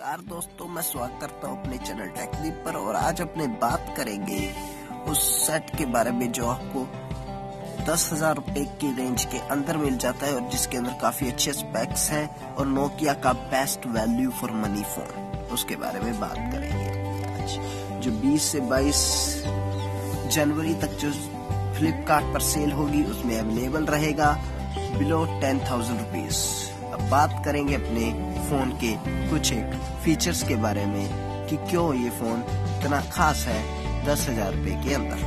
नमस्कार दोस्तों, मैं स्वागत करता हूँ अपने चैनल टेक्निक पर। और आज अपने बात करेंगे उस सेट के बारे में जो आपको 10,000 रुपए की रेंज के अंदर मिल जाता है और जिसके अंदर काफी अच्छे स्पेक्स हैं और नोकिया का best value for money phone, उसके बारे में बात करेंगे। आज जो 20 से 22 जनवरी तक जो फ्लिपकार्ट पर सेल होगी उसमें अवेलेबल रहेगा बिलो 10,000 रुपीज। अब बात करेंगे अपने फोन के कुछ एक फीचर्स के बारे में कि क्यों ये फोन इतना खास है 10,000 रुपए के अंदर।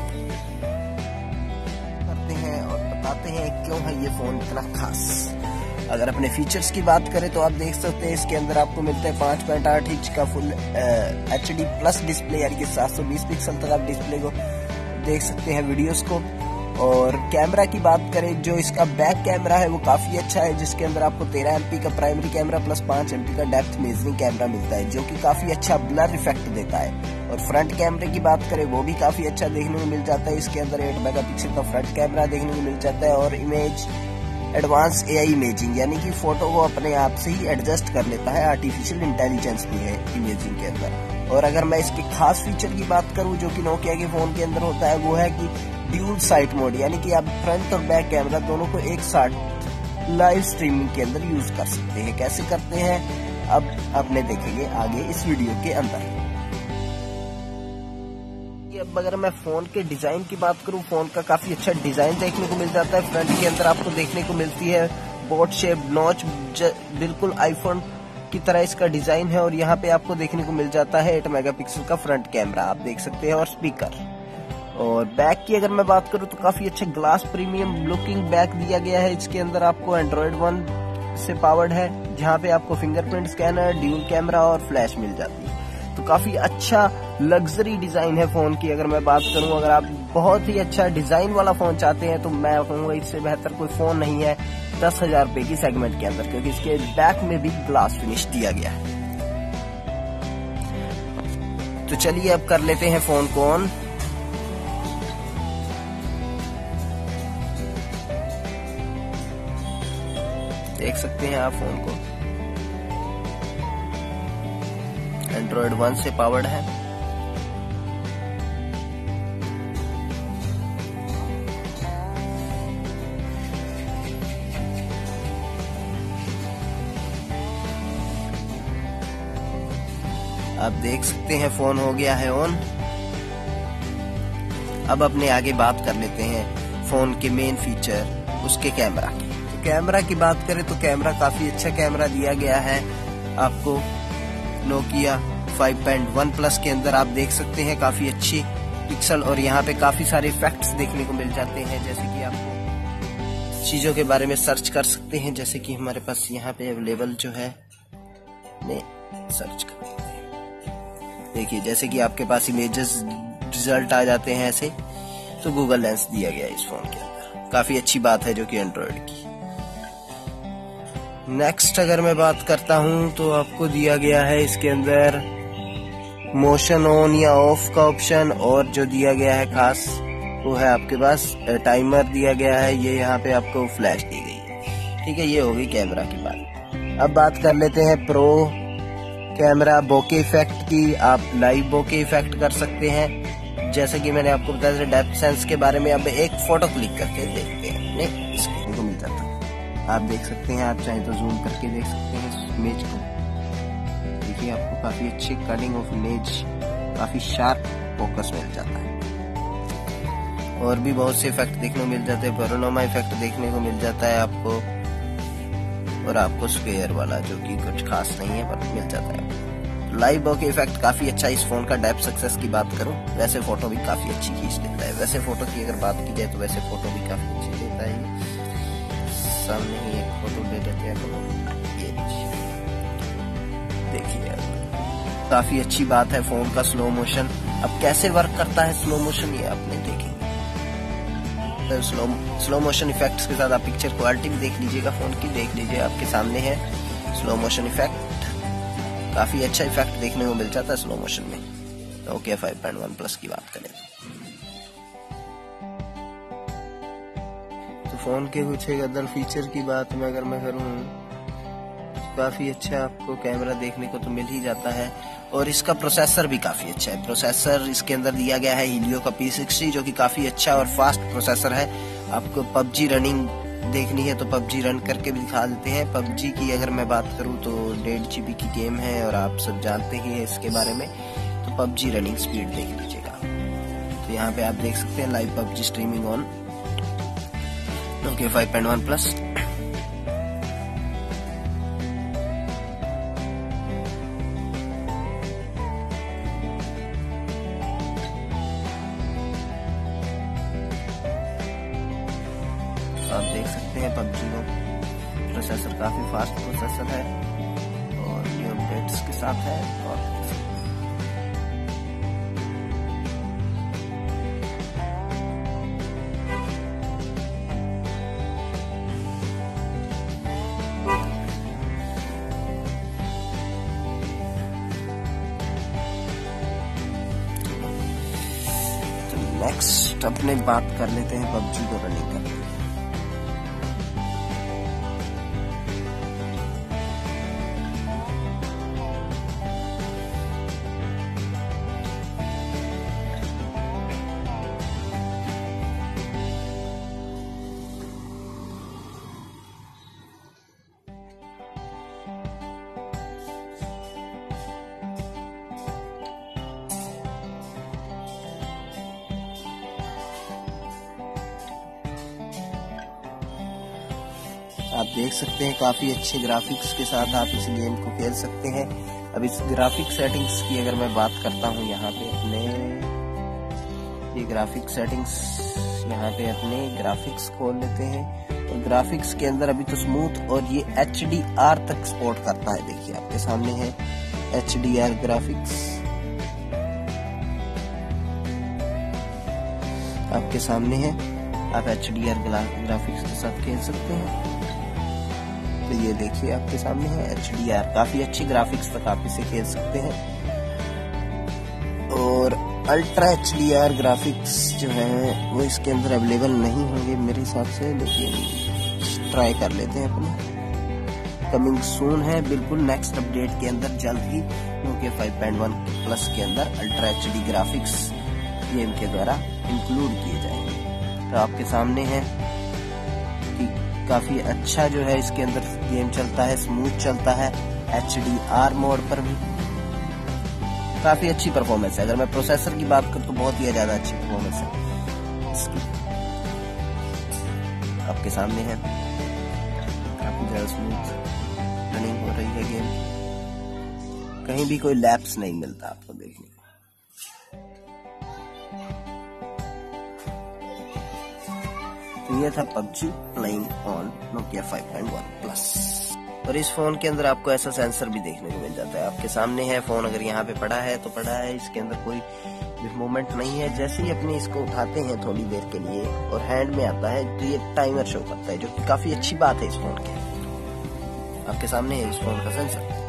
करते हैं और बताते हैं क्यों है ये फोन इतना खास। अगर अपने फीचर्स की बात करें तो आप देख सकते हैं इसके अंदर आपको मिलता है 5.8 इंच का फुल HD प्लस डिस्प्ले, यानी कि 720 पिक्सल तक आप डिस्प्ले को देख सकते हैं, वीडियोस को। और कैमरा की बात करें, जो इसका बैक कैमरा है वो काफी अच्छा है, जिसके अंदर आपको 13 MP का प्राइमरी कैमरा प्लस 5 MP का डेप्थ मेजरिंग कैमरा मिलता है, जो कि काफी अच्छा ब्लर इफेक्ट देता है। और फ्रंट कैमरे की बात करें वो भी काफी अच्छा देखने को मिल जाता है। इसके अंदर 8 मेगापिक्सल का फ्रंट कैमरा देखने को मिल जाता है और इमेज एडवांस AI इमेजिंग, यानी कि फोटो को अपने आप से ही एडजस्ट कर लेता है। आर्टिफिशियल इंटेलिजेंस भी है इमेजिंग के अंदर। और अगर मैं इसके खास फीचर की बात करूं जो कि नोकिया के फोन के अंदर होता है, वो है कि ड्यूल साइट मोड, यानी कि आप फ्रंट और बैक कैमरा दोनों को एक साथ लाइव स्ट्रीमिंग के अंदर यूज कर सकते हैं। कैसे करते हैं अब आपने देखेंगे आगे इस वीडियो के अंदर। अब अगर मैं फोन के डिजाइन की बात करूं, फोन का काफी अच्छा डिजाइन देखने को मिल जाता है। फ्रंट के अंदर आपको देखने को मिलती है बोट शेप नॉच, बिल्कुल आईफोन की तरह इसका डिजाइन है। और यहाँ पे आपको देखने को मिल जाता है 8 मेगापिक्सल का फ्रंट कैमरा, आप देख सकते हैं, और स्पीकर। और बैक की अगर मैं बात करूं तो काफी अच्छा ग्लास प्रीमियम लुकिंग बैक दिया गया है। इसके अंदर आपको Android 1 से पावर्ड है, जहाँ पे आपको फिंगरप्रिंट स्कैनर, ड्यूल कैमरा और फ्लैश मिल जाती है। तो काफी अच्छा लग्जरी डिजाइन है फोन की। अगर मैं बात करूं, अगर आप बहुत ही अच्छा डिजाइन वाला फोन चाहते हैं तो मैं कहूंगा इससे बेहतर कोई फोन नहीं है 10,000 रुपए की सेगमेंट के अंदर, क्योंकि इसके बैक में भी ग्लास फिनिश दिया गया है। तो चलिए अब कर लेते हैं फोन को ऑन। देख सकते हैं आप फोन को, Android 1 से पावर्ड है। आप देख सकते हैं फोन हो गया है ऑन। अब अपने आगे बात कर लेते हैं फोन के मेन फीचर, उसके कैमरा की। तो कैमरा की बात करें तो कैमरा काफी अच्छा कैमरा दिया गया है आपको नोकिया 5.1 प्लस के अंदर। आप देख सकते हैं काफी अच्छी पिक्सल, और यहाँ पे काफी सारे इफेक्ट्स देखने को मिल जाते हैं, जैसे कि आपको चीजों के बारे में सर्च कर सकते हैं, जैसे कि हमारे पास यहाँ पे अवेलेबल जो है ने सर्च कर लेते हैं। देखिए जैसे कि आपके पास इमेजेस रिजल्ट आ जाते हैं ऐसे, तो गूगल लेंस दिया गया है इस फोन के अंदर, काफी अच्छी बात है जो कि एंड्रॉइड की। नेक्स्ट अगर मैं बात करता हूं तो आपको दिया गया है इसके अंदर मोशन ऑन या ऑफ का ऑप्शन, और जो दिया गया है खास वो है आपके पास टाइमर दिया गया है। ये यहाँ पे आपको फ्लैश दी गई है। ठीक है, ये होगी कैमरा की बात। अब बात कर लेते हैं प्रो कैमरा बोके इफेक्ट की। आप लाइव बोके इफेक्ट कर सकते हैं, जैसे कि मैंने आपको बताया डेप्थ सेंस के बारे में। अब एक फोटो क्लिक करके देखते हैं, नहीं इसको मिल जाता है। आप देख सकते हैं, आप चाहे तो जूम करके देख सकते हैं इस इमेज को। देखिए आपको काफी अच्छी कटिंग ऑफ इमेज, काफी शार्प फोकस मिल जाता है। और भी बहुत से इफेक्ट देखने को मिल जाते हैं। पेनोरामा इफेक्ट देखने को मिल जाता है आपको, और आपको स्क्वायर वाला जो कि कुछ खास नहीं है पर मिल जाता है। लाइव बोके इफेक्ट काफी अच्छा इस फोन का। डेप्थ सक्सेस की बात करूं, वैसे फोटो भी काफी अच्छी खींच लेता है। वैसे फोटो की अगर बात की जाए तो वैसे फोटो भी काफी अच्छी लेता है। सामने ही एक फोटो ले लेते हैं, ये देखिए काफी अच्छी बात है फोन का स्लो मोशन। अब कैसे वर्क करता है स्लो मोशन, ये आपने देखेंगे। तो स्लो मोशन इफेक्ट्स के साथ आप पिक्चर क्वालिटी भी देख लीजिएगा फोन की, देख लीजिए आपके सामने है स्लो मोशन इफेक्ट। काफी अच्छा इफेक्ट देखने को मिल जाता है स्लो मोशन में। नोकिया 5.1 प्लस की बात करें तो फोन के कुछ एक अदर फीचर की बात में अगर मैं करूं काफ़ी अच्छा आपको कैमरा देखने को तो मिल ही जाता है। और इसका प्रोसेसर भी काफ़ी अच्छा है। प्रोसेसर इसके अंदर दिया गया है हीलियो का P60 जो कि काफ़ी अच्छा और फास्ट प्रोसेसर है। आपको PUBG रनिंग देखनी है तो PUBG रन करके भी दिखा देते हैं। PUBG की अगर मैं बात करूं तो 1.5 GB की गेम है और आप सब जानते ही हैं इसके बारे में। तो PUBG रनिंग स्पीड देख लीजिएगा। तो यहाँ पे आप देख सकते हैं live PUBG streaming on Nokia 5.1 Plus। आप देख सकते हैं PUBG में प्रोसेसर काफ़ी फास्ट प्रोसेसर है और न्यू अपडेट्स के साथ है। और तो नेक्स्ट अपने बात कर लेते हैं PUBG को रनिंग करने। आप देख सकते हैं काफ़ी अच्छे ग्राफिक्स के साथ आप इस गेम को खेल सकते हैं। अब इस ग्राफिक सेटिंग्स की अगर मैं बात करता हूं, यहाँ पे अपने ये ग्राफिक सेटिंग्स, यहाँ पे अपने ग्राफिक्स खोल लेते हैं। और ग्राफिक्स के अंदर अभी तो स्मूथ और ये HDR तक सपोर्ट करता है। देखिए आपके सामने है HDR ग्राफिक्स, आपके सामने है। आप HDR ग्राफिक्स के साथ खेल सकते हैं। तो ये देखिए आपके सामने है HDR, काफी अच्छी ग्राफिक्स तक आप इसे खेल सकते हैं। और अल्ट्रा HDR ग्राफिक्स जो है वो इसके अंदर अवेलेबल नहीं होंगे मेरे हिसाब से, लेकिन ट्राई कर लेते हैं अपने। कमिंग सून है बिल्कुल नेक्स्ट अपडेट के अंदर, जल्द ही Nokia 5.1 Plus के अंदर अल्ट्रा HD ग्राफिक्स गेम के द्वारा इंक्लूड किए जाएंगे। तो आपके सामने है कि काफी अच्छा जो है इसके अंदर गेम चलता है, स्मूथ चलता है। HDR मोड पर भी काफी अच्छी परफॉर्मेंस है। अगर मैं प्रोसेसर की बात करूं तो बहुत ही ज्यादा अच्छी परफॉर्मेंस है इसकी। आपके सामने है काफी ज्यादा स्मूथ रनिंग हो रही है गेम, कहीं भी कोई लैप्स नहीं मिलता आपको देखने को। तो ये था PUBG playing on Nokia 5.1 Plus। और इस फोन के अंदर आपको ऐसा सेंसर भी देखने को मिल जाता है। आपके सामने है फोन, अगर यहाँ पे पड़ा है तो पड़ा है, इसके अंदर कोई भी मूवमेंट नहीं है। जैसे ही अपने इसको उठाते हैं थोड़ी देर के लिए और हैंड में आता है तो ये टाइमर शो करता है, जो कि काफी अच्छी बात है इस फोन की। आपके सामने है इस फोन का सेंसर।